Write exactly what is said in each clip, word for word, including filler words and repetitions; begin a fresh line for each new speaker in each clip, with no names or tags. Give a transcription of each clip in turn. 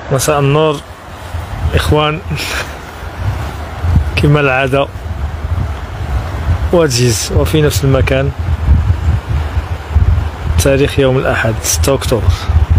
مساء النور إخوان، كما العادة وجيز وفي نفس المكان. تاريخ يوم الأحد ستة أكتوبر.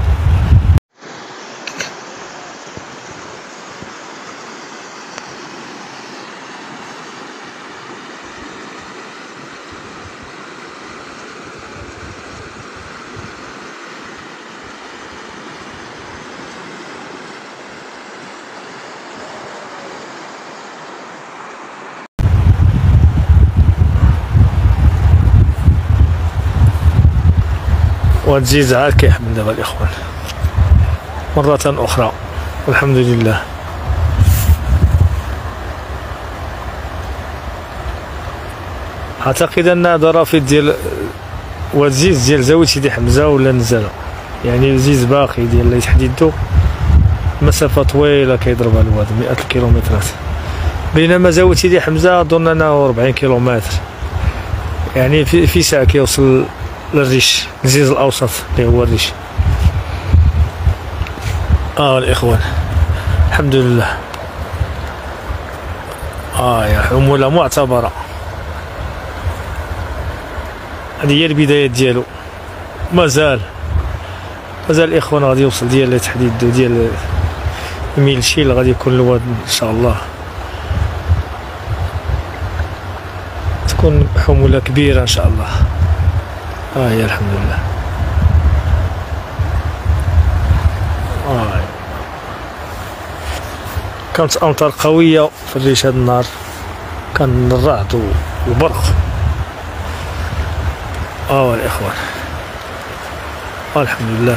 وتزيد عاد كيحمل دابا الإخوان مرة أخرى، والحمد لله. أعتقد أن هذا رافد ديال وتزيز ديال زاوية سيدي حمزة ولا نزل، يعني وزيز باقي ديال اللي تحديدو مسافة طويلة كيضربها الواد مئة الكيلومترات، بينما زاوية سيدي حمزة أظن أنه ربعين كيلومتر، يعني في, في ساعة كيوصل للريش الزيز الأوسط اللي هو الريش. اه الإخوان الحمد لله. اه يا حمولة معتبرة، هذه هي البدايات ديالو. مازال مازال الإخوان غادي يوصل ديال التحديد ديال ميلشيل، غادي يكون الواد إن شاء الله تكون حمولة كبيرة إن شاء الله. اه يا الحمد لله. آه. كانت أمطار قوية في الريش هاد النهار، كان الرعد والبرق. اه الإخوان آه الحمد لله.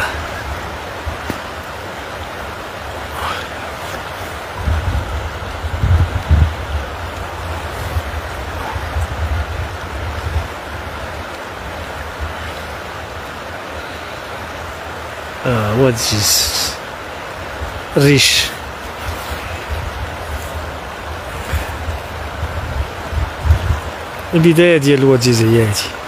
آه واد جيز الريش. البداية ديال الواد جيز هي هادي.